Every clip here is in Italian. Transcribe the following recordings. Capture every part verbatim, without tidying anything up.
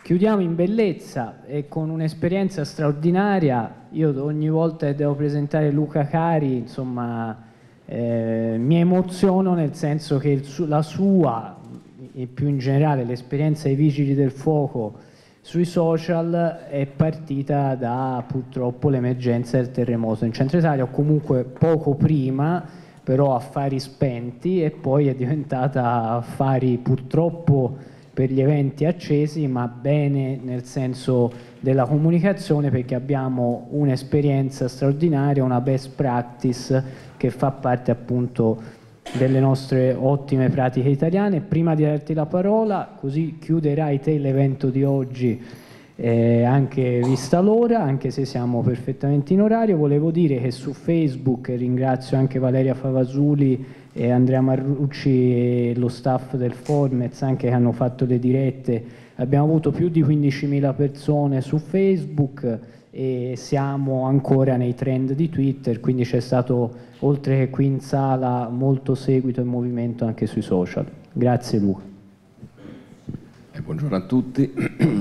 chiudiamo in bellezza e con un'esperienza straordinaria. Io ogni volta che devo presentare Luca Cari, insomma, eh, mi emoziono, nel senso che il su- la sua e più in generale l'esperienza dei Vigili del Fuoco sui social è partita da purtroppo l'emergenza del terremoto in Centro Italia, o comunque poco prima, però affari spenti, e poi è diventata affari purtroppo per gli eventi accesi, ma bene nel senso della comunicazione, perché abbiamo un'esperienza straordinaria, una best practice che fa parte appunto delle nostre ottime pratiche italiane. Prima di darti la parola, così chiuderai te l'evento di oggi, eh, anche vista l'ora, anche se siamo perfettamente in orario, volevo dire che su Facebook, ringrazio anche Valeria Favasuli e Andrea Marrucci e lo staff del Formez anche che hanno fatto le dirette, abbiamo avuto più di quindicimila persone su Facebook e siamo ancora nei trend di Twitter, quindi c'è stato, oltre che qui in sala, molto seguito e movimento anche sui social. Grazie Luca. Eh, buongiorno a tutti,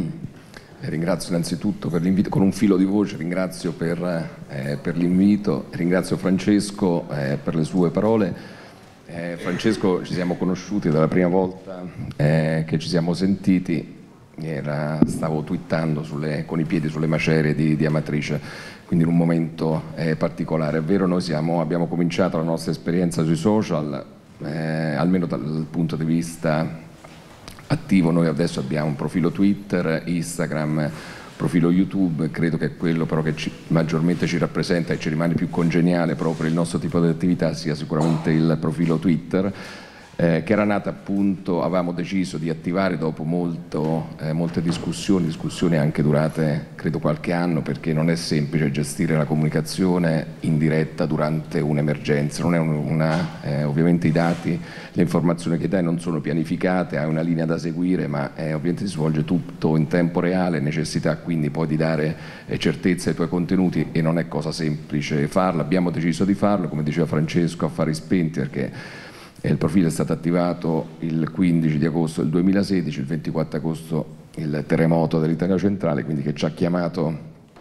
eh, ringrazio innanzitutto per l'invito, con un filo di voce ringrazio per, eh, per l'invito, ringrazio Francesco eh, per le sue parole. Eh, Francesco, ci siamo conosciuti dalla prima volta eh, che ci siamo sentiti. Era, stavo twittando sulle, con i piedi sulle macerie di, di Amatrice, quindi in un momento eh, particolare. È vero, noi siamo, abbiamo cominciato la nostra esperienza sui social, eh, almeno dal punto di vista attivo. Noi adesso abbiamo un profilo Twitter, Instagram, profilo YouTube, credo che è quello però che ci, maggiormente ci rappresenta e ci rimane più congeniale proprio per il nostro tipo di attività, sia sicuramente il profilo Twitter. Eh, che era nata appunto, avevamo deciso di attivare dopo molto, eh, molte discussioni, discussioni anche durate credo qualche anno, perché non è semplice gestire la comunicazione in diretta durante un'emergenza, non è un, una, eh, ovviamente i dati, le informazioni che dai non sono pianificate, hai una linea da seguire, ma eh, ovviamente si svolge tutto in tempo reale, necessità quindi poi di dare eh, certezza ai tuoi contenuti e non è cosa semplice farlo. Abbiamo deciso di farlo, come diceva Francesco, affari spenti, perché il profilo è stato attivato il quindici di agosto del duemilasedici, il ventiquattro agosto il terremoto dell'Italia centrale, quindi che ci ha chiamato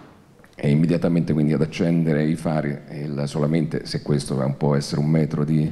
e immediatamente quindi ad accendere i fari, il, solamente se questo va un po' essere un metro di,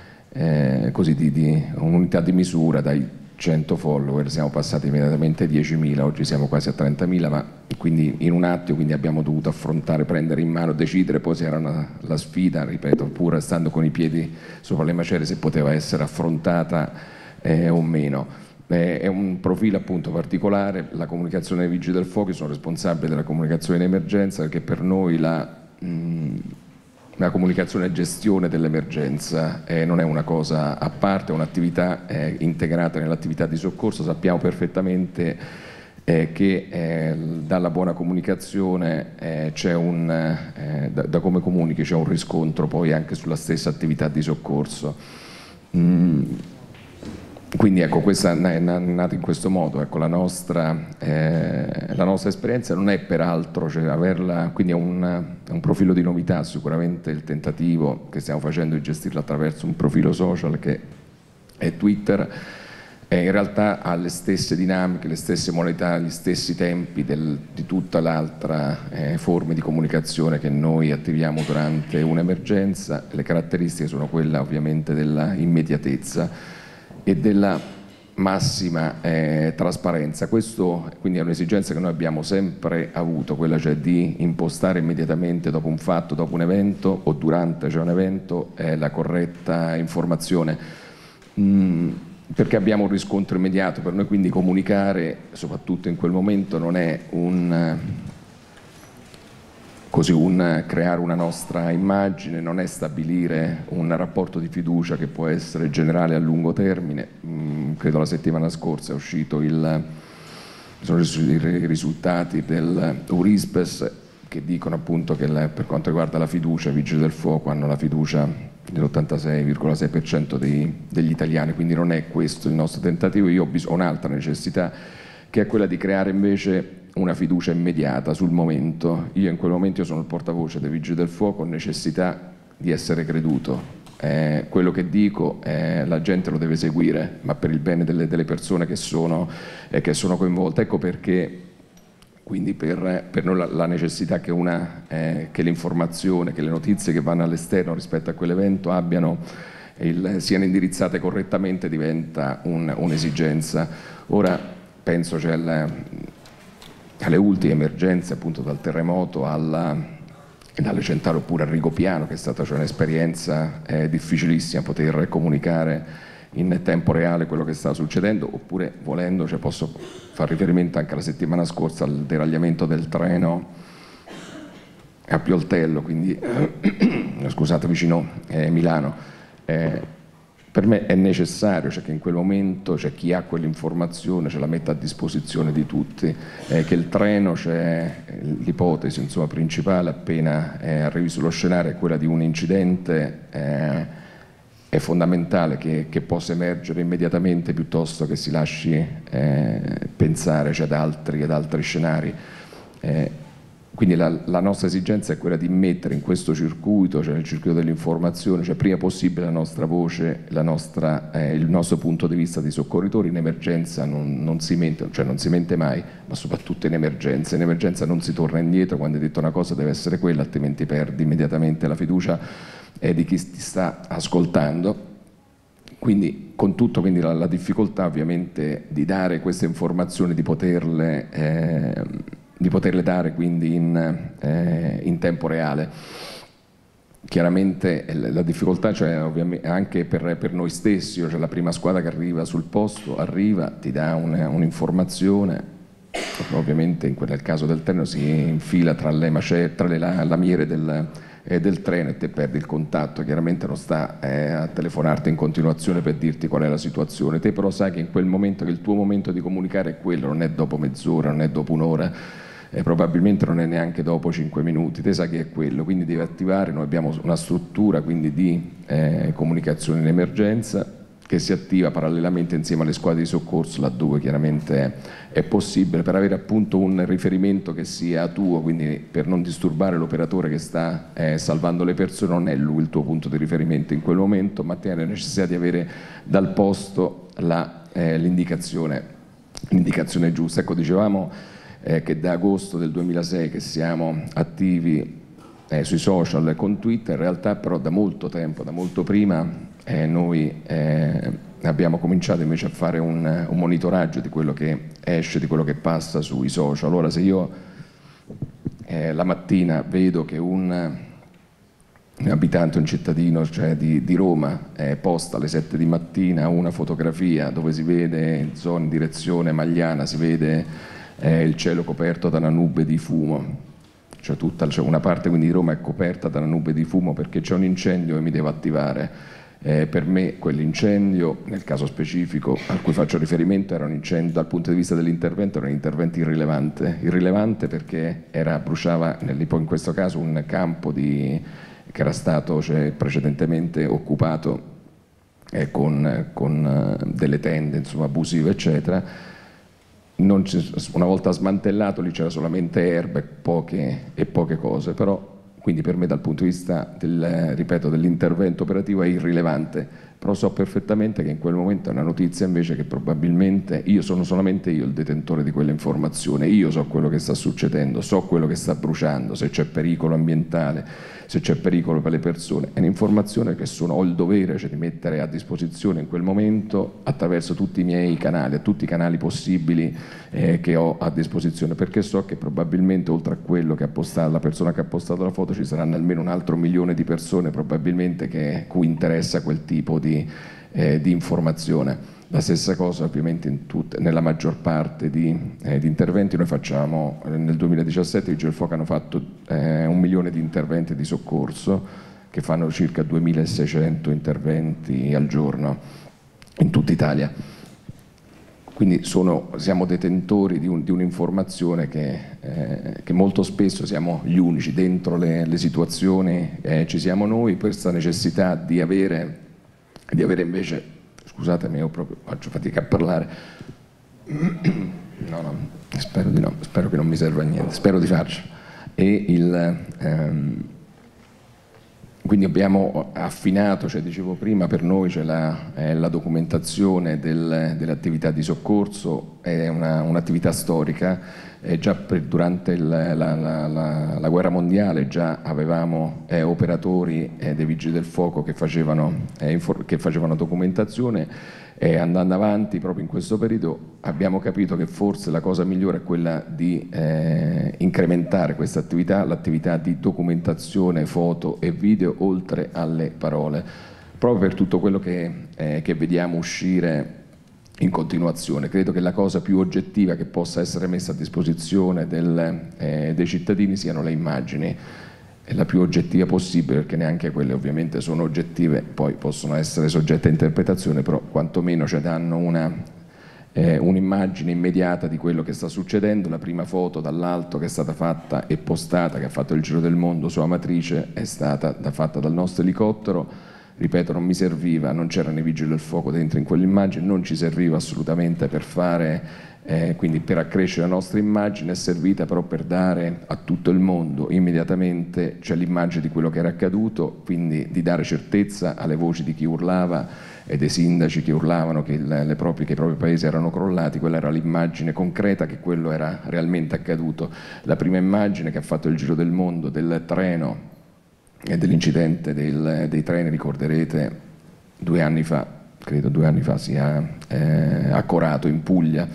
eh, così di, di un'unità di misura, dai cento follower siamo passati immediatamente a diecimila, oggi siamo quasi a trentamila, ma quindi in un attimo quindi abbiamo dovuto affrontare, prendere in mano, decidere poi se era una, la sfida, ripeto, pur stando con i piedi sopra le macerie, se poteva essere affrontata eh, o meno. Eh, è un profilo appunto particolare, la comunicazione dei Vigili del Fuoco, io sono responsabile della comunicazione in emergenza, perché per noi la... Mh, la comunicazione e gestione dell'emergenza eh, non è una cosa a parte, è un'attività eh, integrata nell'attività di soccorso. Sappiamo perfettamente eh, che eh, dalla buona comunicazione eh, c'è un, eh, da, da come comunichi c'è un riscontro poi anche sulla stessa attività di soccorso. Mm. Quindi ecco, questa è nata in questo modo, ecco, la, nostra, eh, la nostra esperienza non è peraltro, cioè averla, quindi è un, è un profilo di novità, sicuramente il tentativo che stiamo facendo di gestirlo attraverso un profilo social che è Twitter, è in realtà ha le stesse dinamiche, le stesse modalità, gli stessi tempi del, di tutta l'altra eh, forme di comunicazione che noi attiviamo durante un'emergenza. Le caratteristiche sono quelle ovviamente della immediatezza e della massima eh, trasparenza. Questo quindi è un'esigenza che noi abbiamo sempre avuto, quella cioè di impostare immediatamente dopo un fatto, dopo un evento o durante cioè un evento eh, la corretta informazione, mm, perché abbiamo un riscontro immediato. Per noi quindi comunicare, soprattutto in quel momento, non è un... così un creare una nostra immagine, non è stabilire un rapporto di fiducia che può essere generale a lungo termine. Mm, credo la settimana scorsa è uscito il, sono i risultati del Eurispes che dicono appunto che la, per quanto riguarda la fiducia, i Vigili del Fuoco hanno la fiducia dell'ottantasei virgola sei per cento degli italiani, quindi non è questo il nostro tentativo. Io ho un'altra necessità, che è quella di creare invece una fiducia immediata sul momento. Io in quel momento io sono il portavoce dei Vigili del Fuoco, ho necessità di essere creduto eh, quello che dico eh, la gente lo deve seguire, ma per il bene delle, delle persone che sono, eh, che sono coinvolte. Ecco perché quindi per, per noi la, la necessità che, una, eh, che l'informazione, che le notizie che vanno all'esterno rispetto a quell'evento abbiano il, siano indirizzate correttamente diventa un, un'esigenza. Ora penso c'è la, alle ultime emergenze, appunto dal terremoto alla, dalle centrali oppure a Rigopiano, che è stata cioè, un'esperienza eh, difficilissima poter comunicare in tempo reale quello che stava succedendo, oppure volendo cioè, posso fare riferimento anche alla settimana scorsa al deragliamento del treno a Pioltello, quindi eh, scusate, vicino eh, Milano. Eh, per me è necessario cioè, che in quel momento cioè, chi ha quell'informazione ce la metta a disposizione di tutti, eh, che il treno, cioè, l'ipotesi insomma, principale appena eh, arrivi sullo scenario è quella di un incidente, eh, è fondamentale che, che possa emergere immediatamente piuttosto che si lasci eh, pensare cioè, ad, altri, ad altri scenari. Eh, quindi la, la nostra esigenza è quella di mettere in questo circuito, cioè nel circuito dell'informazione, cioè prima possibile la nostra voce, la nostra, eh, il nostro punto di vista di soccorritori. In emergenza non, non si mente, cioè non si mente mai, ma soprattutto in emergenza. In emergenza non si torna indietro, quando hai detto una cosa deve essere quella, altrimenti perdi immediatamente la fiducia eh, di chi ti sta ascoltando. Quindi con tutto quindi la, la difficoltà ovviamente di dare queste informazioni, di poterle, eh, di poterle dare quindi in, eh, in tempo reale. Chiaramente la difficoltà cioè, ovviamente, anche per, per noi stessi, cioè la prima squadra che arriva sul posto, arriva, ti dà un'informazione, ovviamente in, nel caso del treno si infila tra le, mace, tra le lamiere del, eh, del treno e te perdi il contatto. Chiaramente non sta eh, a telefonarti in continuazione per dirti qual è la situazione, te però sai che in quel momento, che il tuo momento di comunicare è quello, non è dopo mezz'ora, non è dopo un'ora, eh, probabilmente non è neanche dopo cinque minuti, te sai che è quello, quindi devi attivare. Noi abbiamo una struttura quindi di eh, comunicazione in emergenza che si attiva parallelamente insieme alle squadre di soccorso laddove chiaramente è possibile, per avere appunto un riferimento che sia tuo, quindi per non disturbare l'operatore che sta eh, salvando le persone. Non è lui il tuo punto di riferimento in quel momento, ma te hai la necessità di avere dal posto la, eh, l'indicazione, l'indicazione giusta. Ecco, dicevamo eh, che da agosto del duemilasei che siamo attivi eh, sui social con Twitter, in realtà però da molto tempo, da molto prima, Eh, noi eh, abbiamo cominciato invece a fare un, un monitoraggio di quello che esce, di quello che passa sui social. Allora se io eh, la mattina vedo che un, un abitante, un cittadino cioè di, di Roma eh, posta alle sette di mattina una fotografia dove si vede in zona in direzione Magliana, si vede eh, il cielo coperto da una nube di fumo, cioè tutta cioè una parte quindi di Roma è coperta da una nube di fumo perché c'è un incendio e mi devo attivare. Eh, per me quell'incendio, nel caso specifico a cui faccio riferimento, era un incendio dal punto di vista dell'intervento, era un intervento irrilevante, irrilevante perché era, bruciava in questo caso un campo di, che era stato cioè, precedentemente occupato eh, con, con uh, delle tende insomma, abusive eccetera. Non una volta smantellato lì c'era solamente erba e poche, e poche cose, però quindi per me dal punto di vista del, ripeto, dell'intervento operativo è irrilevante, però so perfettamente che in quel momento è una notizia invece che probabilmente io sono solamente io il detentore di quell'informazione, io so quello che sta succedendo, so quello che sta bruciando, se c'è pericolo ambientale, se c'è pericolo per le persone. È un'informazione che sono, ho il dovere cioè, di mettere a disposizione in quel momento attraverso tutti i miei canali, tutti i canali possibili eh, che ho a disposizione, perché so che probabilmente oltre a quello che ha postato, la persona che ha postato la foto, ci saranno almeno un altro milione di persone probabilmente che, cui interessa quel tipo di, eh, di informazione. La stessa cosa ovviamente in tutte, nella maggior parte di, eh, di interventi. Noi facciamo, nel duemiladiciassette i Vigili del Fuoco hanno fatto eh, un milione di interventi di soccorso che fanno circa duemilaseicento interventi al giorno in tutta Italia. Quindi sono, siamo detentori di, un, di un'informazione che, eh, che molto spesso siamo gli unici dentro le, le situazioni, eh, ci siamo noi. Questa necessità di avere, di avere invece, scusatemi, io proprio faccio fatica a parlare, no, no, spero di no, spero che non mi serva a niente, spero di farcela. E il, ehm, quindi abbiamo affinato, cioè dicevo prima, per noi c'è la, eh, la documentazione del, delle attività di soccorso, è un'attività un storica. Eh, già per, durante il, la, la, la, la guerra mondiale già avevamo eh, operatori eh, dei Vigili del Fuoco che facevano, eh, che facevano documentazione, e andando avanti proprio in questo periodo abbiamo capito che forse la cosa migliore è quella di eh, incrementare questa attività, l'attività di documentazione, foto e video, oltre alle parole, proprio per tutto quello che, eh, che vediamo uscire in continuazione. Credo che la cosa più oggettiva che possa essere messa a disposizione del, eh, dei cittadini siano le immagini, è la più oggettiva possibile, perché neanche quelle ovviamente sono oggettive, poi possono essere soggette a interpretazione, però quantomeno ci danno una, eh, un'immagine immediata di quello che sta succedendo. La prima foto dall'alto che è stata fatta e postata, che ha fatto il giro del mondo su Amatrice, è stata da, fatta dal nostro elicottero. Ripeto, non mi serviva, non c'erano i Vigili del Fuoco dentro in quell'immagine, non ci serviva assolutamente per fare, eh, quindi per accrescere la nostra immagine, è servita però per dare a tutto il mondo immediatamente, cioè l'immagine di quello che era accaduto, quindi di dare certezza alle voci di chi urlava e dei sindaci che urlavano che, le, le proprie, che i propri paesi erano crollati. Quella era l'immagine concreta che quello era realmente accaduto. La prima immagine che ha fatto il giro del mondo del treno e dell'incidente del, dei treni, ricorderete, due anni fa, credo due anni fa sia eh, a Corato in Puglia,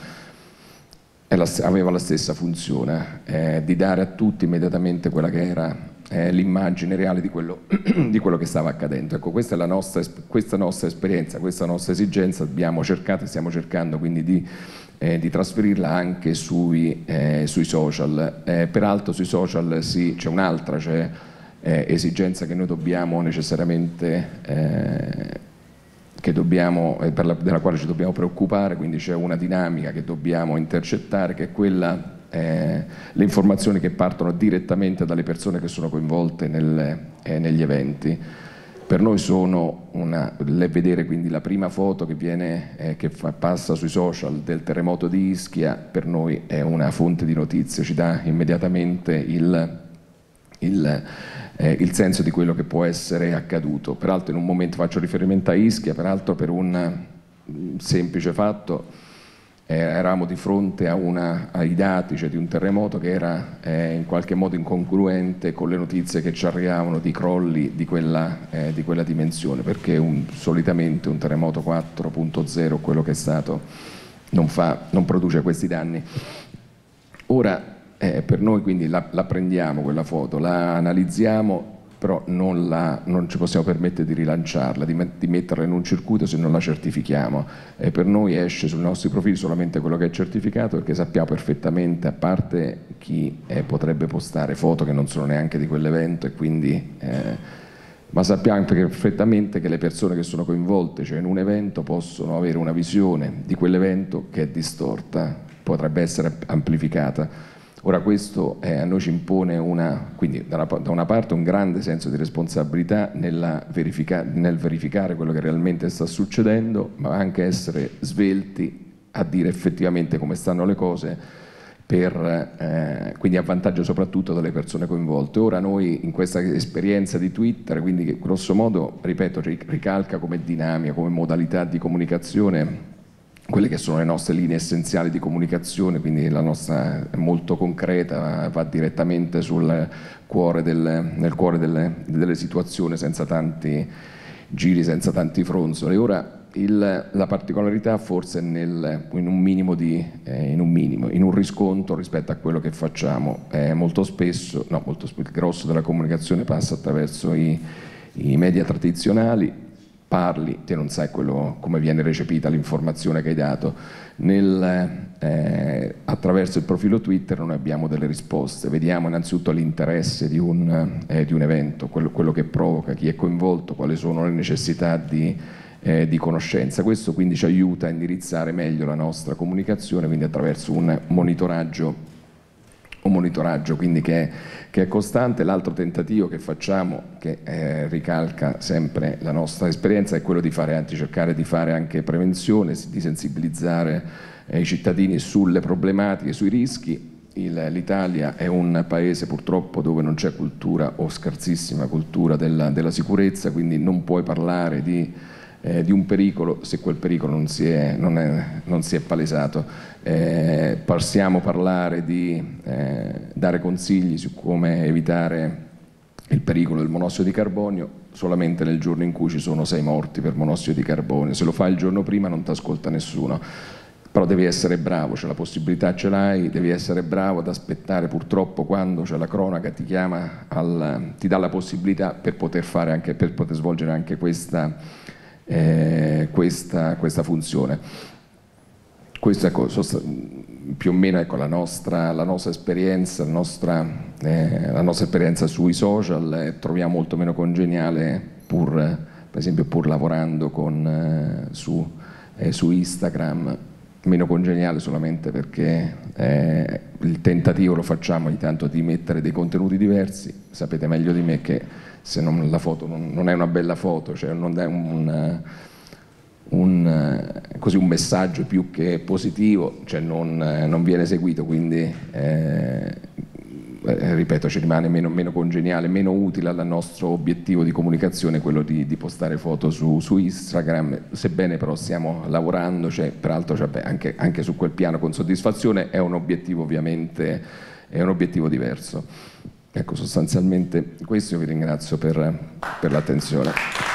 la, aveva la stessa funzione, eh, di dare a tutti immediatamente quella che era eh, l'immagine reale di quello, di quello che stava accadendo. Ecco, questa è la nostra, questa nostra esperienza, questa nostra esigenza, abbiamo cercato e stiamo cercando quindi di Eh, di trasferirla anche sui, eh, sui social. Eh, peraltro sui social sì, c'è un'altra, cioè Eh, esigenza che noi dobbiamo necessariamente, eh, che dobbiamo, eh, per la, della quale ci dobbiamo preoccupare, quindi c'è una dinamica che dobbiamo intercettare, che è quella, eh, le informazioni che partono direttamente dalle persone che sono coinvolte nel, eh, negli eventi. Per noi sono una, le, vedere quindi la prima foto che, viene, eh, che fa, passa sui social del terremoto di Ischia, per noi è una fonte di notizie, ci dà immediatamente il Il, eh, il senso di quello che può essere accaduto. Peraltro in un momento, faccio riferimento a Ischia, peraltro per un semplice fatto, eh, eravamo di fronte a una, ai dati, cioè di un terremoto che era eh, in qualche modo incongruente con le notizie che ci arrivavano di crolli di quella, eh, di quella dimensione, perché un, solitamente un terremoto quattro punto zero, quello che è stato, non, fa, non produce questi danni. Ora, Eh, per noi quindi la, la prendiamo quella foto, la analizziamo, però non, la, non ci possiamo permettere di rilanciarla, di, met, di metterla in un circuito se non la certifichiamo. Eh, per noi esce sui nostri profili solamente quello che è certificato, perché sappiamo perfettamente, a parte chi eh, potrebbe postare foto che non sono neanche di quell'evento, e quindi, eh, ma sappiamo anche perfettamente che le persone che sono coinvolte, cioè in un evento, possono avere una visione di quell'evento che è distorta, potrebbe essere amplificata. Ora questo eh, a noi ci impone una, quindi da una, da una parte un grande senso di responsabilità nella verifica, nel verificare quello che realmente sta succedendo, ma anche essere svelti a dire effettivamente come stanno le cose, per, eh, quindi a vantaggio soprattutto delle persone coinvolte. Ora noi in questa esperienza di Twitter, quindi che grosso modo, ripeto, ricalca come dinamica, come modalità di comunicazione quelle che sono le nostre linee essenziali di comunicazione, quindi la nostra è molto concreta, va direttamente sul cuore del, nel cuore delle, delle situazioni, senza tanti giri, senza tanti fronzoli. Ora il, la particolarità forse è nel, in un minimo di, eh, in un minimo, in un riscontro rispetto a quello che facciamo. Eh, molto spesso, no, molto spesso il grosso della comunicazione passa attraverso i, i media tradizionali. Parli, te non sai quello, come viene recepita l'informazione che hai dato. Nel, eh, attraverso il profilo Twitter noi abbiamo delle risposte, vediamo innanzitutto l'interesse di un, eh, di un evento, quello, quello che provoca, chi è coinvolto, quali sono le necessità di, eh, di conoscenza. Questo quindi ci aiuta a indirizzare meglio la nostra comunicazione, quindi attraverso un monitoraggio un monitoraggio quindi che è, che è costante. L'altro tentativo che facciamo, che eh, ricalca sempre la nostra esperienza, è quello di fare, anzi cercare di fare anche prevenzione, di sensibilizzare eh, i cittadini sulle problematiche, sui rischi. l'Italia è un paese purtroppo dove non c'è cultura o scarsissima cultura della, della sicurezza, quindi non puoi parlare di, eh, di un pericolo se quel pericolo non si è, non è, non si è palesato. Eh, possiamo parlare di eh, dare consigli su come evitare il pericolo del monossido di carbonio solamente nel giorno in cui ci sono sei morti per monossido di carbonio. Se lo fai il giorno prima non ti ascolta nessuno, però devi essere bravo, cioè la possibilità ce l'hai, devi essere bravo ad aspettare. Purtroppo quando c'è la cronaca ti chiama al, ti dà la possibilità per poter fare anche, per poter svolgere anche questa, eh, questa, questa funzione. Questa è più o meno, ecco, la nostra, la nostra esperienza, la nostra, eh, la nostra esperienza sui social. Eh, troviamo molto meno congeniale, pur, per esempio pur lavorando con, eh, su, eh, su Instagram, meno congeniale solamente perché eh, il tentativo lo facciamo ogni tanto di mettere dei contenuti diversi. Sapete meglio di me che se non, la foto non, non è una bella foto, cioè non è un... Un, così un messaggio più che positivo, cioè non, non viene seguito, quindi eh, ripeto, ci rimane meno, meno congeniale, meno utile al nostro obiettivo di comunicazione quello di, di postare foto su, su Instagram, sebbene però stiamo lavorando, cioè, peraltro cioè, beh, anche, anche su quel piano con soddisfazione. È un obiettivo ovviamente, è un obiettivo diverso. Ecco, sostanzialmente questo. Io vi ringrazio per, per l'attenzione.